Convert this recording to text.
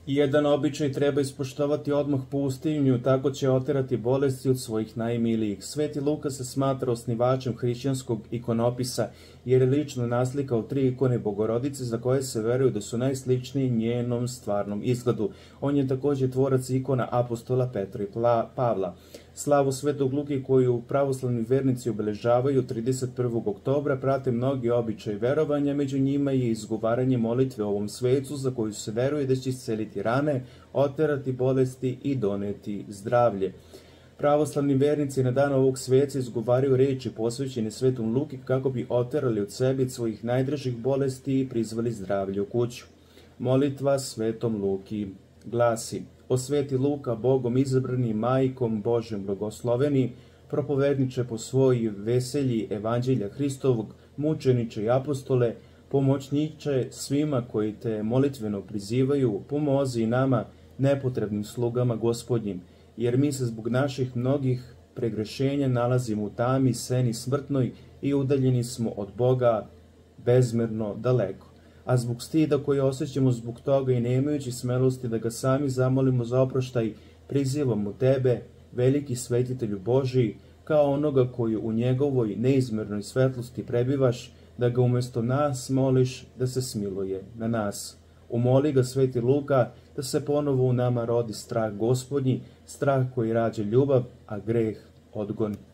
Jedan običaj treba ispoštovati odmah po ustivnju, tako će oterati bolesti od svojih najmilijih. Sveti Luka se smatra osnivačem hrišćanskog ikonopisa, jer je lično naslikao 3 ikone Bogorodice za koje se veruju da su najsličniji njenom stvarnom izgledu. On je također tvorac ikona apostola Petra i Pavla. Slavu Svetog Luke koju pravoslavni vernici obeležavaju 31. oktobra prate mnogi običaji verovanja, među njima je izgovaranje molitve o ovom svecu za koju se veruje da će isceliti rane, oterati bolesti i doneti zdravlje. Pravoslavni vernici na dan ovog sveca izgovaraju reči posvećene Svetom Luki kako bi oterali od sebe svojih najdražih bolesti i prizvali zdravlje u kuću. Molitva Svetom Luki glasi: O Sveti Luka, Bogom izabrani, Majkom Božjom blagosloveni, propovedniče po svoj veselji Evanđelja Hristovog, mučeniče i apostole, pomoćniče svima koji te molitveno prizivaju, pomozi i nama, nepotrebnim slugama Gospodnjim, jer mi se zbog naših mnogih pregrešenja nalazimo u tami, seni smrtnoj i udaljeni smo od Boga bezmerno daleko. A zbog stida koji osjećamo zbog toga i nemajući smelosti da ga sami zamolimo za oproštaj, prizivamo tebe, veliki svetitelju Božiji, kao onoga koji u njegovoj neizmjernoj svetlosti prebivaš, da ga umjesto nas moliš da se smiluje na nas. Umoli ga, Sveti Luka, da se ponovo u nama rodi strah Gospodnji, strah koji rađa ljubav, a greh odgon.